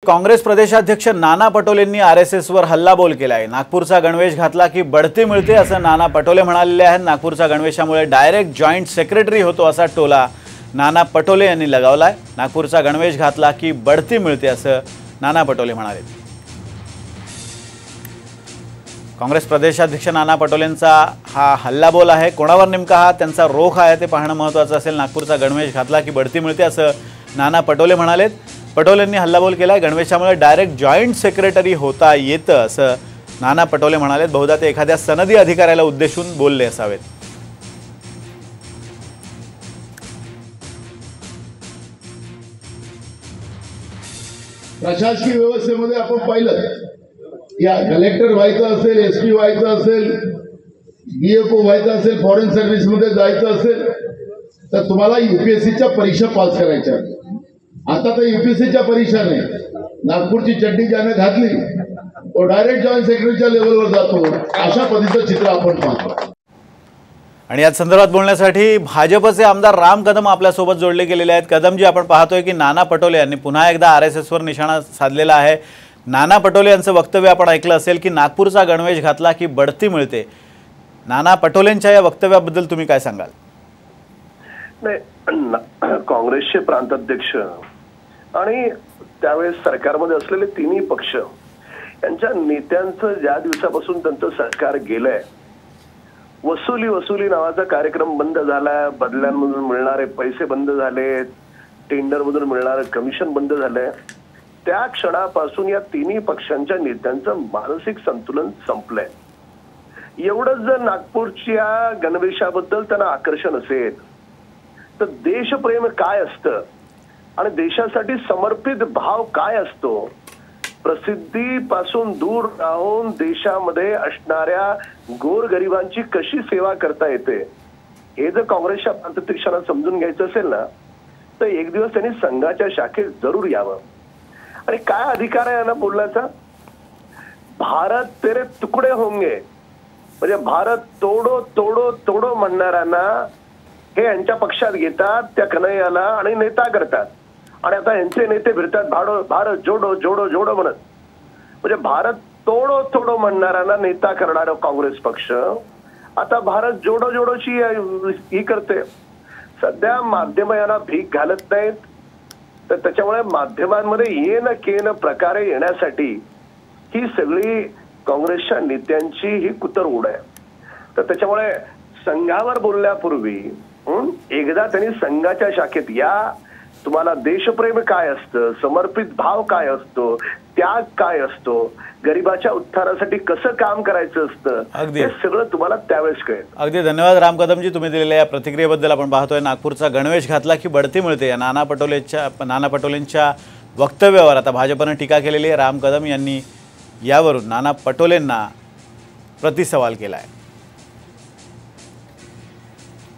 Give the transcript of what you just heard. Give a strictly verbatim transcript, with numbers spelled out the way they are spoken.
काँग्रेस प्रदेशाध्यक्ष नाना पटोलेंनी आरएसएसवर हल्लाबोल केलाय। नागपूरचा गणवेश घातला की बढती मिळते असं नाना पटोले म्हणाले आहेत। नागपूरचा गणवेशामुळे डायरेक्ट जॉईंट सेक्रेटरी होतो असा टोला नाना पटोले यांनी लगावलाय। नागपूरचा गणवेश घातला की बढती मिळते असं नाना पटोले म्हणाले। काँग्रेस प्रदेशाध्यक्ष नाना पटोलेंचा हा हल्लाबोल आहे। कोणावर नेमका हा त्यांचा रोख आहे ते पाहणं महत्त्वाचं असेल। नागपूरचा गणवेश घातला की बढती मिळते असं नाना पटोले म्हणालेत। पटोलेंनी हल्लाबोल केलाय। गणवेशामुळे डायरेक्ट जॉईंट सेक्रेटरी होता येतं असं नाना पटोले म्हणालेत। बहुधा ते एखाद्या सनदी अधिकाऱ्याला उद्देशून बोलले असावेत। प्रशासकीय व्यवस्थेमध्ये आपण पाहिलं, या कलेक्टर व्हायचं असेल, एसपी व्हायचं असेल, बीएफओ व्हायचं असेल, फॉरेन सर्व्हिस मध्ये जायचं असेल तर तुम्हाला यूपीएससीच्या परीक्षा पास करायच्या। आता तर यूपीएससीच्या परीक्षा नाही, नागपूरची चड्डी ज्याने घातली तो डायरेक्ट जॉईंट सेक्रेटरीच्या लेवलवर जातो। अशा पद्धतीचं चित्र आपण पाहतो। आणि या संदर्भात बोलण्यासाठी भाजपचे आमदार राम कदम आपल्या सोबत जोडले गेलेले आहेत। कदमजी, आपण पाहतोय की नाना पटोले यांनी पुन्हा एकदा आरएसएसवर निशाणा साधलेला आहे। नाना पटोले यांचं वक्तव्य आपण ऐकलं असेल की नागपूरचा गणवेश घातला की बढती मिळते। नाना पटोलेंच्या या वक्तव्याबद्दल तुम्ही काय सांगाल? नाही, काँग्रेसचे प्रांताध्यक्ष आणि त्यावेळेस सरकारमध्ये असलेले तिन्ही पक्ष यांच्या नेत्यांचं ज्या दिवसापासून त्यांचं सरकार गेलंय, वसुली वसुली नावाचा कार्यक्रम बंद झालाय, बदल्यांमधून मिळणारे पैसे बंद झाले, टेंडरमधून मिळणारे कमिशन बंद झालंय, त्या क्षणापासून या तिन्ही पक्षांच्या नेत्यांचं मानसिक संतुलन संपलंय। एवढंच जर नागपूरच्या गणवेशाबद्दल त्यांना आकर्षण असेल तर देशप्रेम काय असतं आणि देशासाठी समर्पित भाव काय असतो, प्रसिद्धीपासून दूर राहून देशामध्ये असणाऱ्या गोरगरिबांची कशी सेवा करता येते, हे जर काँग्रेसच्या प्रांताध्यक्षांना समजून घ्यायचं असेल ना तर एक दिवस त्यांनी संघाच्या शाखेत जरूर यावं। आणि काय अधिकार आहे यांना बोलण्याचा? भारत तेरे तुकडे होंगे म्हणजे भारत तोडो तोडो तोडो म्हणणाऱ्यांना हे यांच्या पक्षात घेतात, त्या कन्हैयाला आणि नेता करतात। आणि आता यांचे नेते फिरतात भाडो भारत जोडो जोडो जोडो म्हणत, म्हणजे भारत तोडो तोडो म्हणणाऱ्यांना नेता करणारा काँग्रेस पक्ष आता भारत जोडो जोडोची ही करते। सध्या माध्यम यांना भीक घालत नाहीत, तर त्याच्यामुळे माध्यमांमध्ये ये न के न प्रकारे येण्यासाठी ही सगळी काँग्रेसच्या नेत्यांची ही कुतरउड आहे। तर त्याच्यामुळे संघावर बोलण्यापूर्वी एकदा त्यांनी संघाच्या शाखेत या, तुम्हाला देशप्रेम काय असतं, समर्पित भाव काय असतो, त्याग काय असतो, गरिबाच्या उत्थानासाठी कसं काम करायचं असतं, हे सगळं तुम्हाला त्यावेळेस कळेल। अगदी धन्यवाद राम कदमजी, तुम्ही दिलेल्या या प्रतिक्रियेबद्दल। आपण पाहतोय नागपूरचा गणवेश घातला की बढती मिळते या नाना पटोलेंच्या नाना पटोलेंच्या वक्तव्यावर आता भाजपने टीका केलेली आहे। राम कदम यांनी यावरून नाना पटोलेंना प्रतिसवाल केला आहे।